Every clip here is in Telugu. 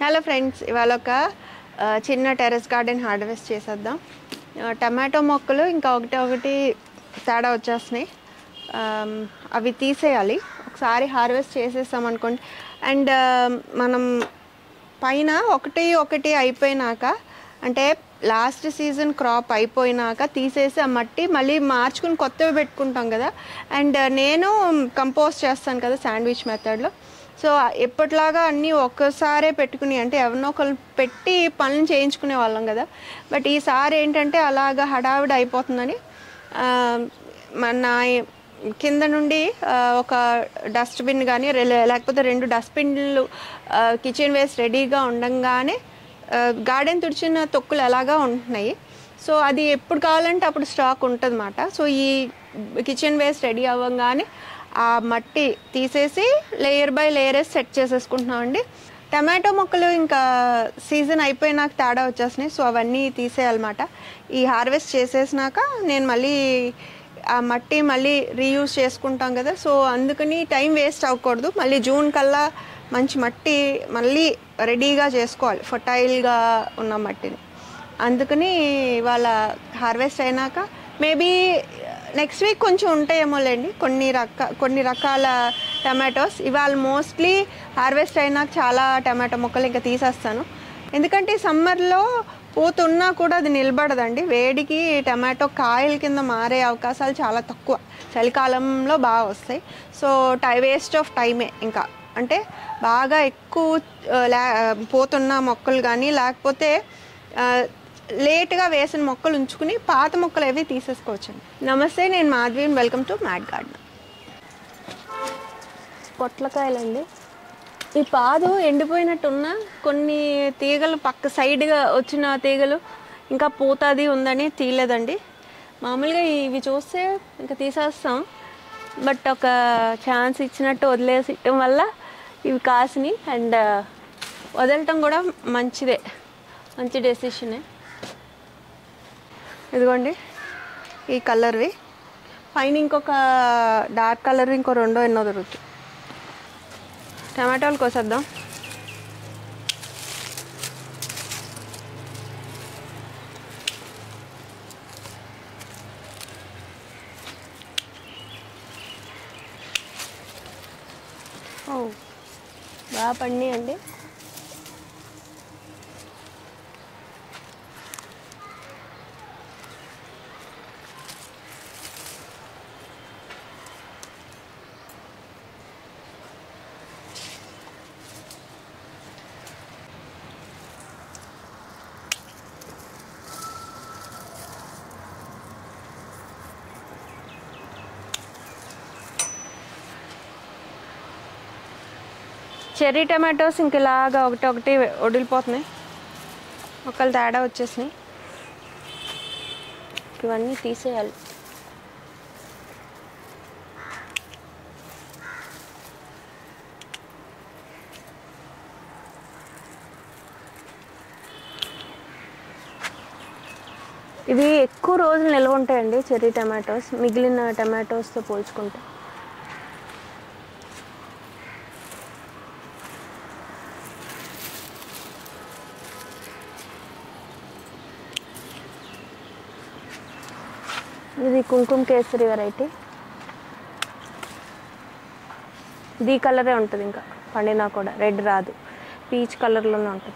హలో ఫ్రెండ్స్, ఇవాళ ఒక చిన్న టెర్రస్ గార్డెన్ హార్వెస్ట్ చేసేద్దాం. టమాటో మొక్కలు ఇంకా ఒకటి తేడా వచ్చేస్తున్నాయి. అవి తీసేయాలి. ఒకసారి హార్వెస్ట్ చేసేస్తాం అనుకోండి. అండ్ మనం పైన ఒకటి అయిపోయినాక, అంటే లాస్ట్ సీజన్ క్రాప్ అయిపోయినాక తీసేసి ఆ మట్టి మళ్ళీ మార్చుకుని కొత్తవి పెట్టుకుంటాం కదా. అండ్ నేను కంపోస్ట్ చేస్తాను కదా శాండ్విచ్ మెథడ్లో. సో ఎప్పటిలాగా అన్నీ ఒక్కసారే పెట్టుకుని, అంటే ఎవరినో ఒకరు పెట్టి పనులు చేయించుకునే వాళ్ళం కదా. బట్ ఈసారి ఏంటంటే అలాగా హడావిడి అయిపోతుందని మన కింద నుండి ఒక డస్ట్బిన్ కానీ లేకపోతే 2 డస్ట్బిన్లు కిచెన్ వేస్ట్ రెడీగా ఉండంగానే గార్డెన్ తుడిచిన తొక్కులు ఎలాగా ఉంటున్నాయి. సో అది ఎప్పుడు కావాలంటే అప్పుడు స్టాక్ ఉంటుంది అన్నమాట. సో ఈ కిచెన్ వేస్ట్ రెడీ అవ్వగానే ఆ మట్టి తీసేసి లేయర్ బై లేయర్ సెట్ చేసేసుకుంటున్నామండి. టమాటో మొక్కలు ఇంకా సీజన్ అయిపోయినాక తేడా వచ్చేసినాయి. సో అవన్నీ తీసేయాలన్నమాట. ఈ హార్వెస్ట్ చేసేసినాక నేను మళ్ళీ ఆ మట్టి మళ్ళీ రీయూజ్ చేసుకుంటాం కదా. సో అందుకని టైం వేస్ట్ అవ్వకూడదు. మళ్ళీ జూన్ కల్లా మంచి మట్టి మళ్ళీ రెడీగా చేసుకోవాలి, ఫర్టైల్గా ఉన్న మట్టిని. అందుకని ఇవాళ హార్వెస్ట్ అయినాక మేబీ నెక్స్ట్ వీక్ కొంచెం ఉంటాయేమోలేండి కొన్ని రకాల టమాటోస్. ఇవాళ మోస్ట్లీ హార్వెస్ట్ అయినాక చాలా టమాటో మొక్కలు ఇంకా తీసేస్తాను. ఎందుకంటే సమ్మర్లో పోతున్నా కూడా అది నిలబడదండి. వేడికి టమాటో కాయల కింద మారే అవకాశాలు చాలా తక్కువ. చలికాలంలో బాగా వస్తాయి. సో వేస్ట్ ఆఫ్ టైమే. ఇంకా అంటే బాగా ఎక్కువ పోతున్న మొక్కలు కానీ, లేకపోతే లేట్గా వేసిన మొక్కలు ఉంచుకుని పాత మొక్కలు అవి తీసేసుకోవచ్చండి. నమస్తే, నేను Madhavi. Welcome to mad garden. పొట్లకాయలండి. ఈ పాదు ఎండిపోయినట్టున్న కొన్ని తీగలు పక్క సైడ్గా వచ్చిన తీగలు ఇంకా పూతది ఉందని తీయలేదండి. మామూలుగా ఇవి చూస్తే ఇంకా తీసేస్తాం. బట్ ఒక ఛాన్స్ ఇచ్చినట్టు వదిలేయటం వల్ల ఇవి కాసినాయి. అండ్ వదలటం కూడా మంచిదే, మంచి డెసిషనే. ఇదిగోండి ఈ కలర్వి. పైన ఇంకొక డార్క్ కలర్ ఇంకో ఎన్నో దొరుకుతుంది. టమాటాలు కోసేద్దాం. బాగా పండియండి. చెర్రీ టమాటోస్ ఇంక ఇలాగా ఒకటి వడిలిపోతున్నాయి. మొక్కలు తేడా వచ్చేసినాయి. ఇవన్నీ తీసేయాలి. ఇవి ఎక్కువ రోజులు నిల్వ ఉంటాయండి చెర్రీ టమాటోస్, మిగిలిన టమాటోస్తో పోల్చుకుంటే. ఇది కుంకుమ కేసరి వెరైటీ. ఇది కలరే ఉంటుంది, ఇంకా పండినా కూడా రెడ్ రాదు, పీచ్ కలర్లోనే ఉంటుంది.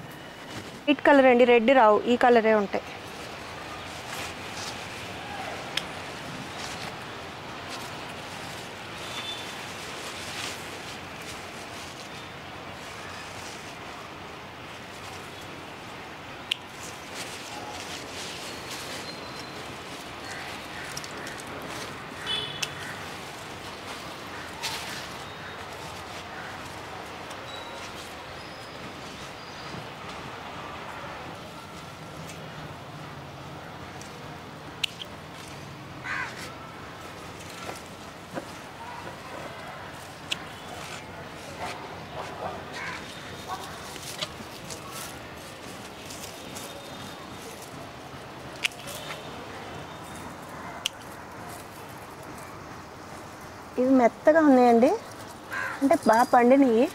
వైట్ కలర్ అండి, రెడ్ రావు, ఈ కలరే ఉంటాయి. ఇవి మెత్తగా ఉన్నాయండి, అంటే బాగా పండినవి,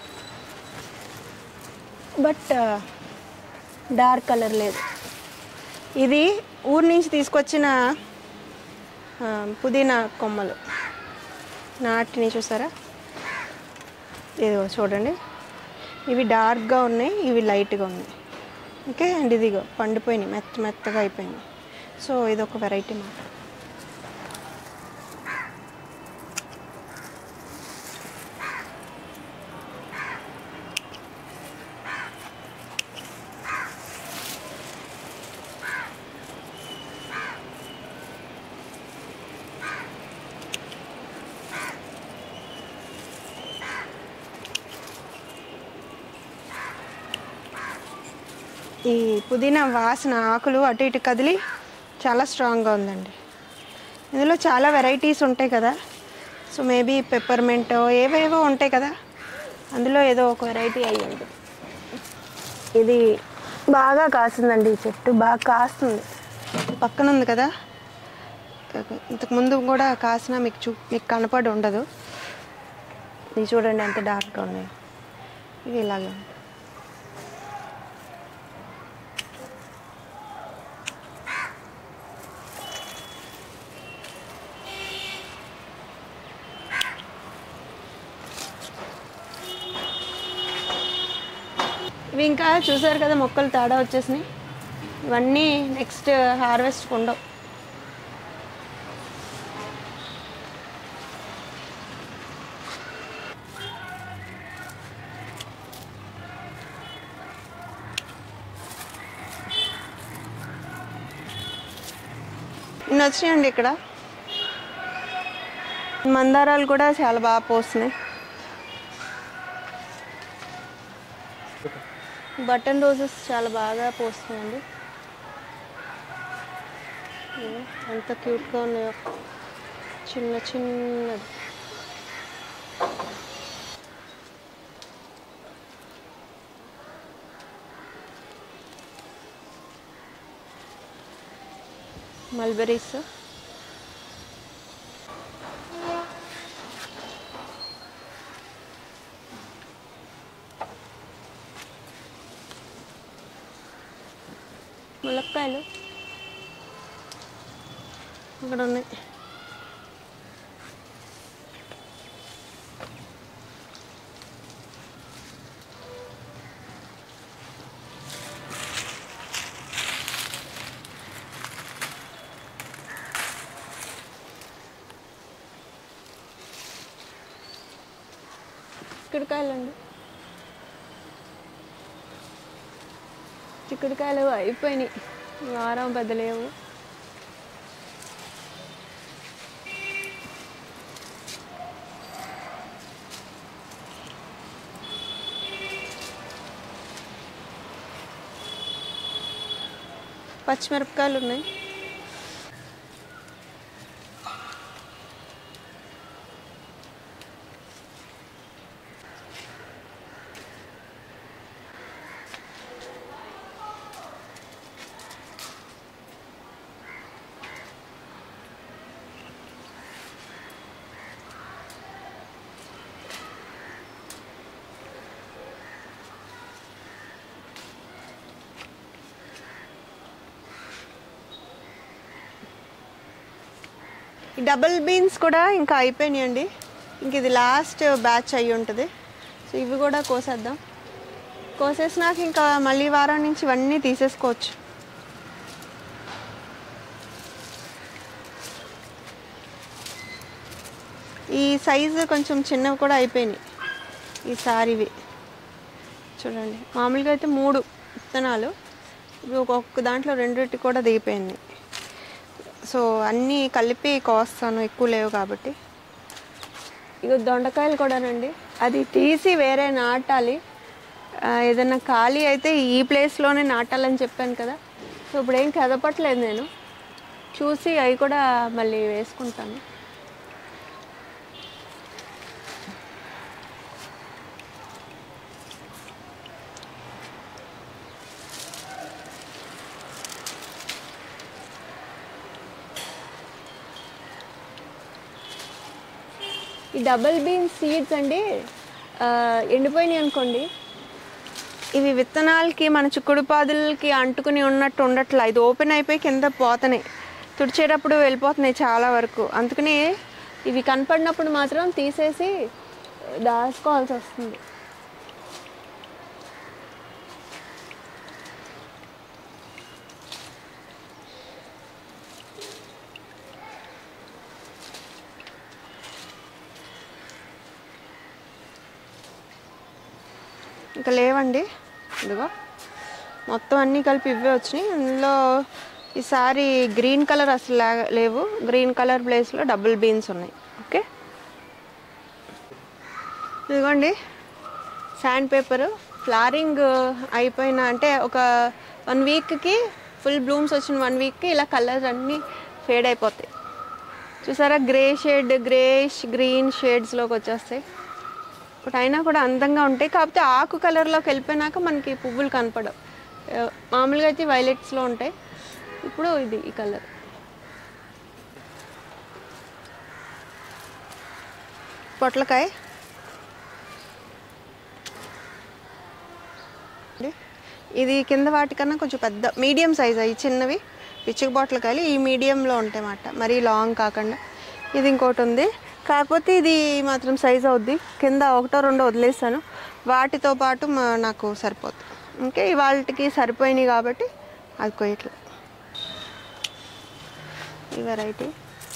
బట్ డార్క్ కలర్ లేదు. ఇది ఊరి నుంచి తీసుకొచ్చిన పుదీనా కొమ్మలు నాటిని చూసారా, ఇదిగో చూడండి. ఇవి డార్క్గా ఉన్నాయి, ఇవి లైట్గా ఉన్నాయి. ఓకే అండ్ ఇదిగో పండిపోయినాయి, మెత్తగా అయిపోయినాయి. సో ఇది ఒక వెరైటీ మాట. ఈ పుదీనా వాసన ఆకులు అటు ఇటు కదిలి చాలా స్ట్రాంగ్గా ఉందండి. ఇందులో చాలా వెరైటీస్ ఉంటాయి కదా, సో మేబీ పెప్పర్మెంట్ ఏవేవో ఉంటాయి కదా, అందులో ఏదో ఒక వెరైటీ అయ్యింది. ఇది బాగా కాస్తుందండి, ఈ చెట్టు బాగా కాస్తుంది. పక్కన ఉంది కదా, ఇంతకుముందు కూడా కాసిన మీకు కనపడి ఉండదు. ఇది చూడండి ఎంత డార్క్గా ఉన్నాయి. ఇవి ఇలాగే ఉంటాయి. ఇవి ఇంకా చూసారు కదా, మొక్కలు తేడా వచ్చేసినాయి. ఇవన్నీ నెక్స్ట్ హార్వెస్ట్కి ఉండవు. ఇన్ని వచ్చినాయండి ఇక్కడ. మందారాలు కూడా చాలా బాగా పోస్తున్నాయి. బటన్ రోజెస్ చాలా బాగా పోస్తున్నాయండి. ఎంత క్యూట్గా ఉన్నాయో, చిన్నది. మల్బెరీస్, ములక్కాయలు అక్కడ ఉన్నాయి. చిక్కుడుకాయలండి, చిక్కుడుకాయలు అయిపోయినాయి, వారం పెద్ద లేవు. పచ్చిమిరపకాయలు ఉన్నాయి. ఈ డబుల్ బీన్స్ కూడా ఇంకా అయిపోయినాయండి. ఇంక ఇది లాస్ట్ బ్యాచ్ అయ్యి ఉంటుంది. సో ఇవి కూడా కోసేద్దాం. కోసేసినాక ఇంకా మళ్ళీ వారం నుంచి ఇవన్నీ తీసేసుకోవచ్చు. ఈ సైజు కొంచెం చిన్నవి కూడా అయిపోయినాయి ఈసారి. ఇవి చూడండి, మామూలుగా అయితే 3 విత్తనాలు, ఇవి ఒక్కొక్క దాంట్లో 2 కూడా దిగిపోయింది. సో అన్నీ కలిపి కోస్తాను, ఎక్కువ లేవు కాబట్టి. ఇక దొండకాయలు కూడానండి, అది తీసి వేరే నాటాలి. ఏదైనా ఖాళీ అయితే ఈ ప్లేస్లోనే నాటాలని చెప్పాను కదా. సో ఇప్పుడు ఏం కదపట్లేదు, నేను చూసి అవి కూడా మళ్ళీ వేసుకుంటాను. ఈ డబుల్ బీన్స్ సీడ్స్ అండి ఎండిపోయినాయి అనుకోండి, ఇవి విత్తనాలకి మన చిక్కుడుపాదులకి అంటుకుని ఉన్నట్టు ఉండట్లా, ఇది ఓపెన్ అయిపోయి కింద పోతున్నాయి, తుడిచేటప్పుడు వెళ్ళిపోతున్నాయి చాలా వరకు. అందుకని ఇవి కనపడినప్పుడు మాత్రం తీసేసి దాచుకోవాల్సి వస్తుంది. ఇంకా లేవండి, ఇదిగో మొత్తం అన్నీ కలిపి ఇవే వచ్చినాయి. అందులో ఈసారి గ్రీన్ కలర్ అసలు లేవు, గ్రీన్ కలర్ ప్లేస్లో డబుల్ బీన్స్ ఉన్నాయి. ఓకే, ఇదిగోండి శాండ్ పేపరు. ఫ్లారింగ్ అయిపోయిన అంటే ఒక 1 వీక్కి ఫుల్ బ్లూమ్స్ వచ్చిన 1 వీక్కి ఇలా కలర్స్ అన్నీ ఫేడ్ అయిపోతాయి. చూసారా, గ్రే షేడ్, గ్రేష్ గ్రీన్ షేడ్స్లోకి వచ్చేస్తాయి. బట్ అయినా కూడా అందంగా ఉంటాయి. కాకపోతే ఆకు కలర్లోకి వెళ్ళిపోయినాక మనకి పువ్వులు కనపడవు. మామూలుగా అయితే వైలెట్స్లో ఉంటాయి. ఇప్పుడు ఇది ఈ కలర్. పొట్లకాయ ఇది కింద వాటికన్నా కొంచెం పెద్ద మీడియం సైజ్, అవి చిన్నవి పిచ్చిక పొట్లకాయలు. ఈ మీడియంలో ఉంటాయి అన్నమాట, మరీ లాంగ్ కాకుండా. ఇది ఇంకోటి ఉంది, కాకపోతే ఇది మాత్రం సైజ్ అవుద్ది. కింద 1-2 వదిలేసాను, వాటితో పాటు నాకు సరిపోతుంది. ఇంకా ఇవాళకి సరిపోయినాయి కాబట్టి అది కొయ్యట్లే. ఈ వెరైటీ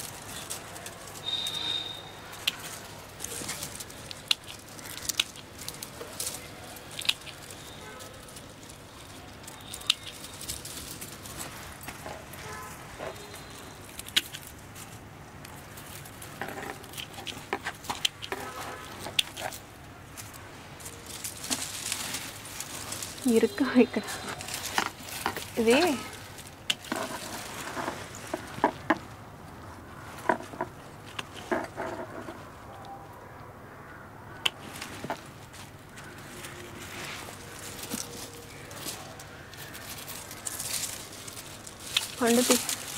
ఇరుక్క ఇక్కడ. ఇది పండుతి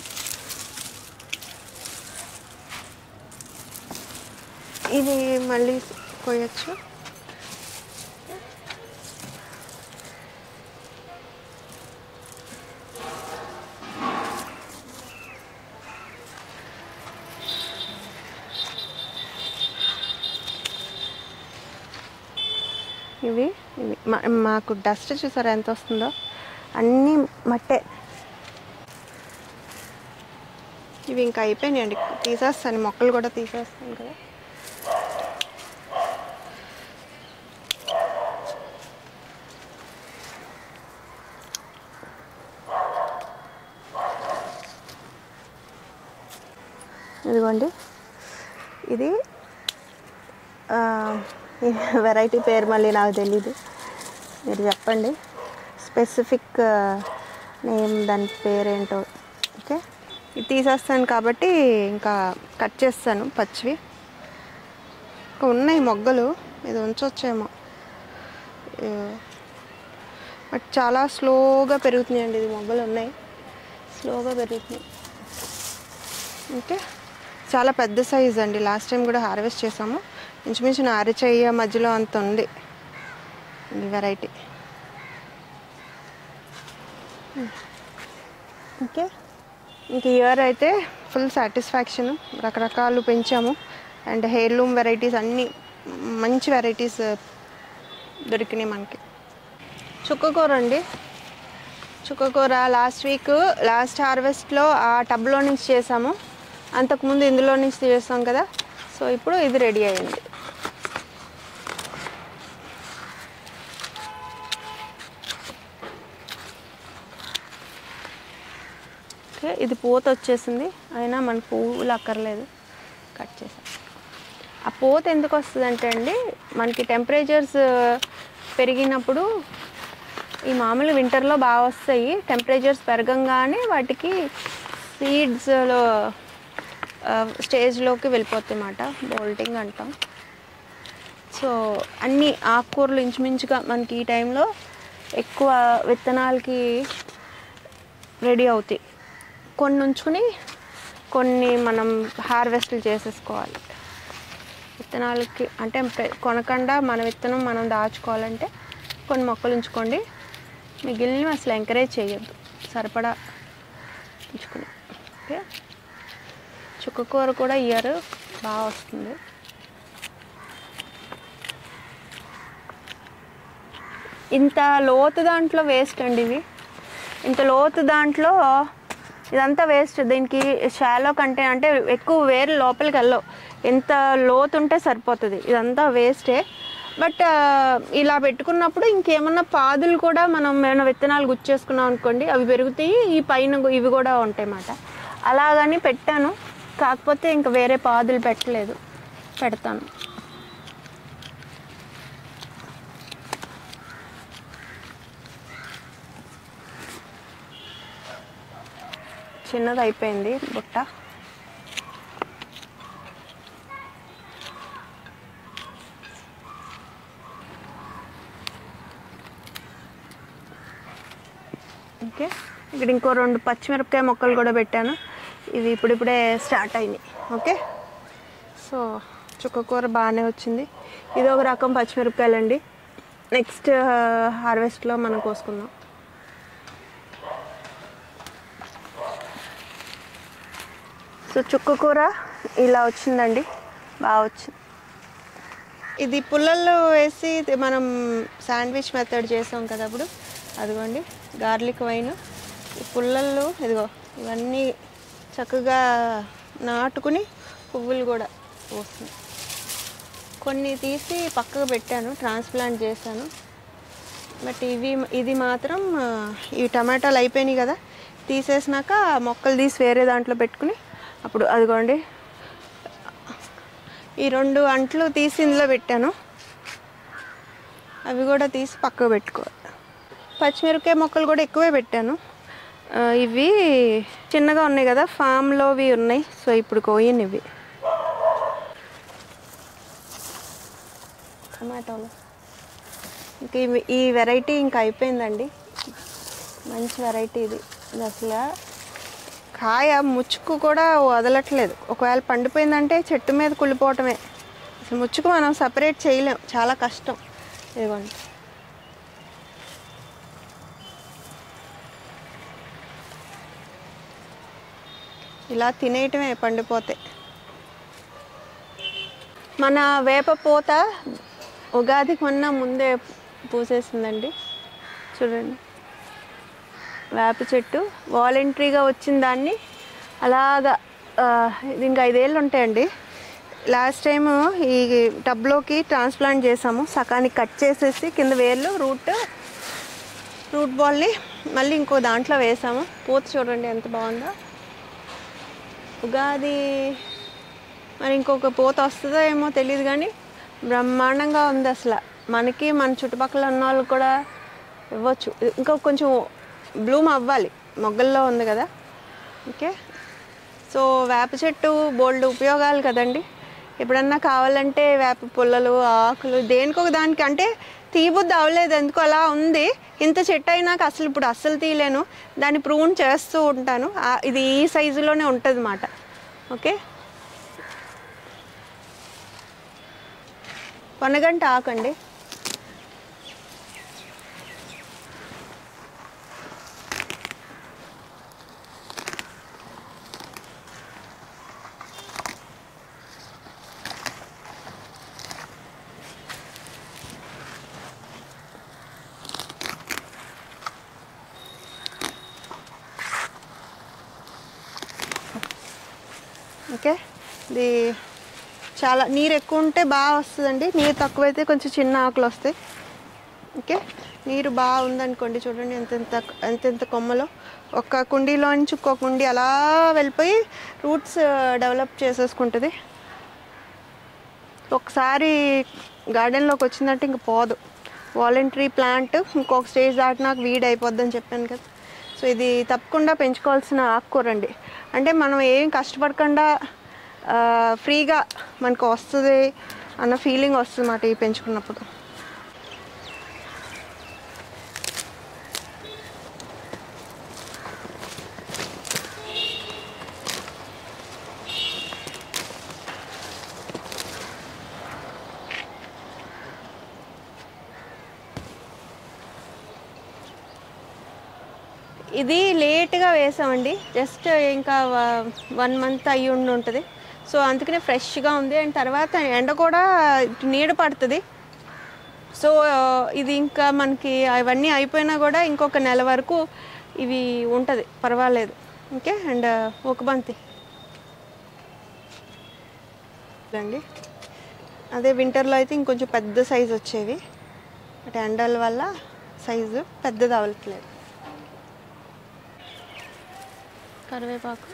ఇది మళ్ళీ కొయ్యచ్చు. ఇవి మాకు డస్ట్ చూసారా ఎంత వస్తుందో, అన్నీ మట్టే. ఇవి ఇంకా అయిపోయినాయండి, తీసేస్తాను, మొక్కలు కూడా తీసేస్తాను కదా. ఇదిగోండి, ఇది వెరైటీ పేరు మళ్ళీ నాకు తెలీదు, మీరు చెప్పండి స్పెసిఫిక్ నేమ్, దాని పేరేంటో. ఓకే, ఇది తీసేస్తాను కాబట్టి ఇంకా కట్ చేస్తాను పచ్చివి. ఇంకా ఉన్నాయి మొగ్గలు, ఇది ఉంచొచ్చేమో, బట్ చాలా స్లోగా పెరుగుతున్నాయండి. ఇది మొగ్గలు ఉన్నాయి, స్లోగా పెరుగుతున్నాయి. ఓకే, చాలా పెద్ద సైజ్ అండి. లాస్ట్ టైం కూడా హార్వెస్ట్ చేసాము, ఇంచుమించు నా అరచెయ్య మధ్యలో అంత ఉంది ఈ వెరైటీ. ఓకే, ఇంక ఇయర్ అయితే ఫుల్ సాటిస్ఫాక్షన్. రకరకాలు పెంచాము, అండ్ హెయిర్లూమ్ వెరైటీస్ అన్నీ మంచి వెరైటీస్ దొరికినాయి మనకి. చుక్కకూర అండి, చుక్కకూర లాస్ట్ హార్వెస్ట్లో ఆ టబ్లో నుంచి చేసాము, అంతకుముందు ఇందులో నుంచి చేస్తాం కదా. సో ఇప్పుడు ఇది రెడీ అయింది. ఓకే, ఇది పూత వచ్చేసింది, అయినా మనకు పువ్వులు అక్కర్లేదు, కట్ చేసాం. ఆ పూత ఎందుకు వస్తుంది అంటే అండి, మనకి టెంపరేచర్స్ పెరిగినప్పుడు, ఈ మామూలు వింటర్లో బాగా వస్తాయి, టెంపరేచర్స్ పెరగంగానే వాటికి సీడ్స్లో స్టేజ్లోకి వెళ్ళిపోతాయి అన్నమాట, బోల్టింగ్ అంటాం. సో అన్ని ఆకుకూరలు ఇంచుమించుగా మనకి ఈ టైంలో ఎక్కువ విత్తనాలకి రెడీ అవుతాయి. కొన్ని ఉంచుకుని కొన్ని మనం హార్వెస్ట్లు చేసేసుకోవాలి. విత్తనాలకి అంటే కొనకుండా మన విత్తనం మనం దాచుకోవాలంటే కొన్ని మొక్కలు ఉంచుకోండి, మిగిలినవి అసలు ఎంకరేజ్ చేయొద్దు, సరిపడా ఉంచుకుని. ఓకే, చుక్కకూర కూడా ఇయర్ బాగా వస్తుంది. ఇంత లోతు దాంట్లో వేస్ట్ అండి ఇవి, ఇంత లోతు దాంట్లో ఇదంతా వేస్ట్. దీనికి షాలో కంటే అంటే ఎక్కువ వేరు లోపలికి వెళ్ళవు, ఎంత లోతు ఉంటే సరిపోతుంది, ఇదంతా వేస్టే. బట్ ఇలా పెట్టుకున్నప్పుడు ఇంకేమన్నా పాదులు కూడా మనం ఏమైనా విత్తనాలు గుచ్చేసుకున్నాం అనుకోండి, అవి పెరుగుతాయి, ఈ పైన ఇవి కూడా ఉంటాయి అన్నమాట. అలాగని పెట్టాను, కాకపోతే ఇంకా వేరే పాదులు పెట్టలేదు, పెడతాను. చిన్నది అయిపోయింది బుట్ట. ఓకే, ఇక్కడ ఇంకో 2 పచ్చిమిరపకాయ మొక్కలు కూడా పెట్టాను, ఇవి ఇప్పుడిప్పుడే స్టార్ట్ అయినాయి. ఓకే, సో చుక్కకూర బాగానే వచ్చింది. ఇది ఒక రకం పచ్చిమిరపకాయలండి, నెక్స్ట్ హార్వెస్ట్లో మనం కోసుకుందాం. సో చుక్కకూర ఇలా వచ్చిందండి, బాగా వచ్చింది. ఇది పుల్లల్లో వేసి మనం శాండ్విచ్ మెథడ్ చేసాం కదా అప్పుడు, అదిగోండి గార్లిక్ వైన్, ఈ పుల్లల్లో ఇదిగో ఇవన్నీ చక్కగా నాటుకుని పువ్వులు కూడా వస్తుంది. కొన్ని తీసి పక్కకు పెట్టాను, ట్రాన్స్ప్లాంట్ చేశాను. బట్ ఇది మాత్రం ఈ టమాటాలు అయిపోయినాయి కదా, తీసేసినాక మొక్కలు తీసి వేరే దాంట్లో పెట్టుకుని అప్పుడు అదిగోండి ఈ 2 అంట్లు తీసి ఇందులో పెట్టాను, అవి కూడా తీసి పక్కకు పెట్టుకోవాలి. పచ్చిమిరపకాయ మొక్కలు కూడా ఎక్కువే పెట్టాను, ఇవి చిన్నగా ఉన్నాయి కదా, ఫామ్లోవి ఉన్నాయి. సో ఇప్పుడు కోయను ఇవి. టమాటోలు ఇంక ఈ వెరైటీ ఇంకా అయిపోయిందండి, మంచి వెరైటీ ఇది. అసలు కాయ ముచ్చుకు కూడా వదలట్లేదు, ఒకవేళ పండిపోయిందంటే చెట్టు మీద కుళ్ళిపోవటమే. అసలు ముచ్చుకు మనం సపరేట్ చేయలేం, చాలా కష్టం. ఇదిగోండి ఇలా తినేయటమే పండిపోతే. మన వేప పూత ఉగాదికి ముందే పూసేసిందండి, చూడండి. వేప చెట్టు వాలంటరీగా వచ్చిన దాన్ని అలాగా ఇంకా 5 ఏళ్ళు ఉంటాయండి. లాస్ట్ టైము ఈ టబ్లోకి ట్రాన్స్ప్లాంట్ చేసాము, సకానికి కట్ చేసేసి కింద వేర్లు రూట్ బాల్ని మళ్ళీ ఇంకో దాంట్లో వేసాము. పూత చూడండి ఎంత బాగుందో. ఉగాది మరి ఇంకొక పూత వస్తుందో ఏమో తెలియదు, కానీ బ్రహ్మాండంగా ఉంది అసలు. మనకి మన చుట్టుపక్కల ఉన్న వాళ్ళకి కూడా ఇవ్వచ్చు. ఇంకా కొంచెం బ్లూమ్ అవ్వాలి, మొగ్గల్లో ఉంది కదా. ఓకే, సో వేప చెట్టు బోల్డ్ ఉపయోగాలు కదండి. ఎప్పుడన్నా కావాలంటే వేప పుల్లలు, ఆకులు, దేనికొక దానికి అంటే తీయబుద్ధి అవ్వలేదు, ఎందుకు అలా ఉంది. ఇంత చెట్టు అయినాక అసలు ఇప్పుడు అస్సలు తీయలేను, దాన్ని ప్రూన్ చేస్తూ ఉంటాను. ఇది ఈ సైజులోనే ఉంటుంది అన్నమాట. ఓకే, పొనగంట ఆకండి. ఓకే, ఇది చాలా నీరు ఎక్కువ ఉంటే బాగా వస్తుందండి, నీరు తక్కువైతే కొంచెం చిన్న ఆకులు వస్తాయి. ఓకే, నీరు బాగా ఉందనుకోండి, చూడండి ఎంతెంత కొమ్మలో ఒక కుండీలో నుంచి ఇంకో కుండీ అలా వెళ్ళిపోయి రూట్స్ డెవలప్ చేసేసుకుంటుంది. ఒకసారి గార్డెన్లోకి వచ్చిందంటే ఇంక పోదు. వాలంటరీ ప్లాంట్ ఇంకొక స్టేజ్ దాటినాక వీడ్ అయిపోద్దని చెప్పాను కదా. సో ఇది తప్పకుండా పెంచుకోవాల్సిన ఆకుకూరండి. అంటే మనం ఏం కష్టపడకుండా ఫ్రీగా మనకు వస్తుంది అన్న ఫీలింగ్ వస్తుంది అన్నమాట ఇవి పెంచుకున్నప్పుడు. ఇది లేట్గా వేసామండి, జస్ట్ ఇంకా 1 మంత్ అయ్యి ఉంటుంది. సో అందుకనే ఫ్రెష్గా ఉంది. అండ్ తర్వాత ఎండ కూడా నీడ పడుతుంది. సో ఇది ఇంకా మనకి అవన్నీ అయిపోయినా కూడా ఇంకొక నెల వరకు ఇవి ఉంటుంది, పర్వాలేదు. ఓకే. అండ్ ఒక బంతి అండి, అదే వింటర్లో అయితే ఇంకొంచెం పెద్ద సైజు వచ్చేవి, అంటే ఎండల వల్ల సైజు పెద్దది అవ్వట్లేదు. కరివేపాకు,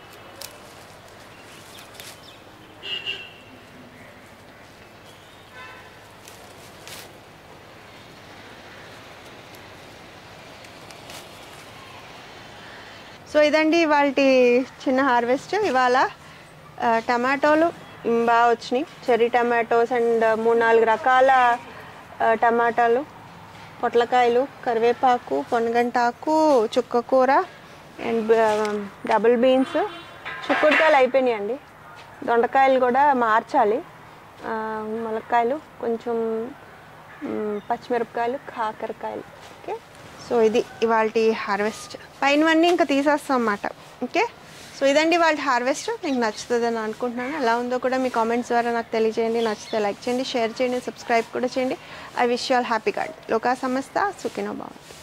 సో ఇదండి ఇవాళ చిన్న హార్వెస్ట్. ఇవాళ టమాటోలు బాగా వచ్చినాయి, చెర్రీ టమాటోస్ అండ్ 3-4 రకాల టమాటాలు, పొట్లకాయలు, కరివేపాకు, పొనగంటాకు, చుక్కకూర అండ్ డబుల్ బీన్స్. చిక్కుడుకాయలు అయిపోయినాయండి, దొండకాయలు కూడా మార్చాలి, ములక్కాయలు, కొంచెం పచ్చిమిరపకాయలు, కాకరకాయలు. ఓకే. సో ఇది ఇవాళ హార్వెస్ట్. పైనవన్నీ ఇంకా తీసేస్తాం అన్నమాట. ఓకే. సో ఇదండి వాళ్ళ హార్వెస్ట్. మీకు నచ్చుతుందని అనుకుంటున్నాను. ఎలా ఉందో కూడా మీ కామెంట్స్ ద్వారా నాకు తెలియజేయండి. నచ్చితే లైక్ చేయండి, షేర్ చేయండి, సబ్స్క్రైబ్ కూడా చేయండి. I wish you all happy garden. లోకా సమస్త సుఖినో భవంతు.